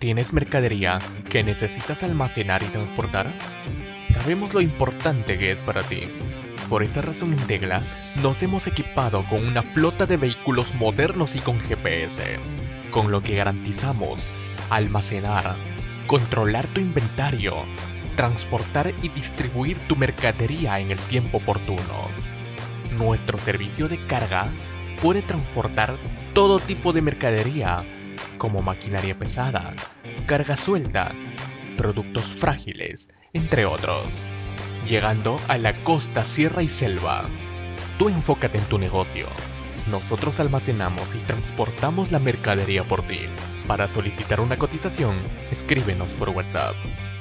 ¿Tienes mercadería que necesitas almacenar y transportar? Sabemos lo importante que es para ti. Por esa razón en Tegla nos hemos equipado con una flota de vehículos modernos y con GPS, con lo que garantizamos almacenar, controlar tu inventario, transportar y distribuir tu mercadería en el tiempo oportuno. Nuestro servicio de carga puede transportar todo tipo de mercadería, como maquinaria pesada, carga suelta, productos frágiles, entre otros, llegando a la costa, sierra y selva. Tú enfócate en tu negocio. Nosotros almacenamos y transportamos la mercadería por ti. Para solicitar una cotización, escríbenos por WhatsApp.